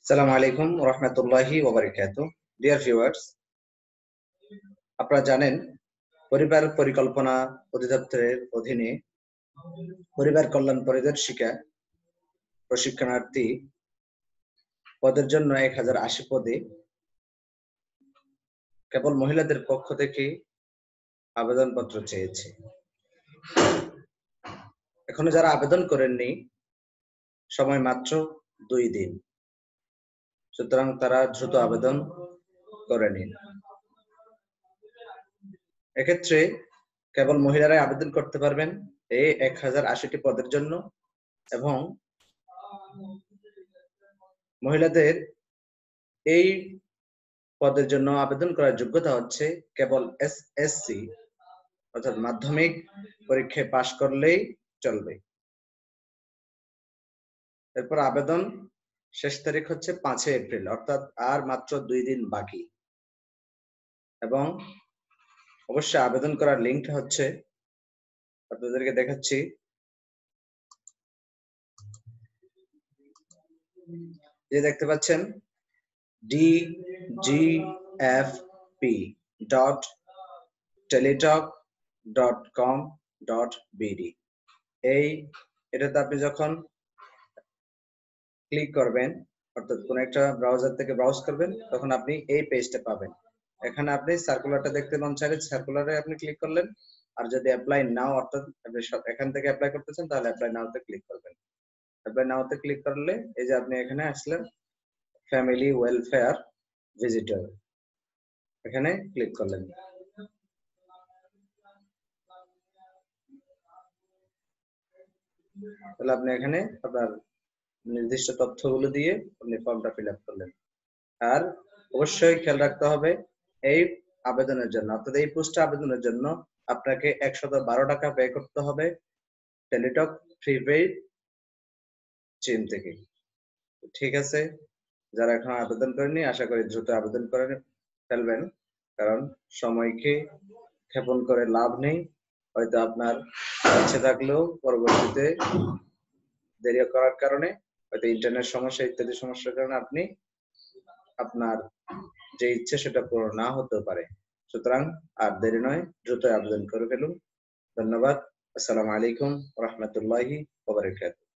আসসালামু আলাইকুম ওয়া রাহমাতুল্লাহি ওয়া বারাকাতুহু। ডিয়ার ভিউয়ার্স, আপনারা জানেন পরিবার পরিকল্পনা অধিদপ্তরের অধীনে পরিবার কল্যাণ পরিদর্শিকা প্রশিক্ষণার্থী পদের জন্য 1080 পদে কেবল মহিলাদের পক্ষ থেকে আবেদনপত্র চেয়েছে। এখনো যারা আবেদন করেননি, সময় মাত্র 2 দিন, সুতরাং তারা দ্রুত আবেদন করে নিন। এক্ষেত্রে কেবল মহিলারাই আবেদন করতে পারবেন এই 1080টি পদের জন্য, এবং মহিলাদের এই পদের জন্য আবেদন করার যোগ্যতা হচ্ছে কেবল এসএসসি অর্থাৎ মাধ্যমিক পরীক্ষায় পাশ করলেই চলবে। এরপর আবেদন শেষ তারিখ হচ্ছে 5 এপ্রিল, অর্থাৎ আর মাত্র 2 দিন বাকি। এবং অবশ্যই আবেদন করার লিঙ্কটা হচ্ছে আপনাদেরকে দেখাচ্ছি। যে দেখতে পাচ্ছেন dgf.teletalk.com.bd। এটাতে আপনি যখন ক্লিক করবেন, অর্থাৎ কোন একটা ব্রাউজার থেকে ব্রাউজ করবেন, তখন আপনি এই পেজটা পাবেন। এখানে আপনি সার্কুলারটা দেখতে পান, চাইলে সার্কুলারে আপনি ক্লিক করলেন। আর যদি অ্যাপ্লাই নাও, অর্থাৎ আপনি এখান থেকে অ্যাপ্লাই করতে চান, তাহলে অ্যাপ্লাই নাওতে ক্লিক করবেন। অ্যাপ্লাই নাওতে ক্লিক করলে এই যে আপনি এখানে আসলেন, ফ্যামিলি ওয়েলফেয়ার ভিজিটর, এখানে ক্লিক করলেন। তাহলে আপনি এখানে আপনার নির্দিষ্ট তথ্যগুলো দিয়ে আপনি ফর্মটা ফিল আপ করলেন। আর অবশ্যই খেয়াল রাখতে হবে, এই আবেদনের জন্য, অর্থাৎ এই পোস্টে আবেদনের জন্য আপনাকে 112 টাকা পে করতে হবে টেলিটক প্রিপেইড সিম থেকে। ঠিক আছে, যারা এখন আবেদন করেনি, আশা করি দ্রুত আবেদন করে ফেলবেন, কারণ সময়কে ক্ষেপণ করে লাভ নেই। হয়তো আপনার ইচ্ছে থাকলেও পরবর্তীতে দেরি করার কারণে, হয়তো ইন্টারনেট সমস্যা ইত্যাদি সমস্যার কারণে আপনি আপনার যে ইচ্ছে সেটা পূরণ না হতে পারে। সুতরাং আর দেরি নয়, দ্রুত আবেদন করে ফেলুন। ধন্যবাদ। আসসালামু আলাইকুম ওয়া রাহমাতুল্লাহি ওয়া বারাকাতুহু।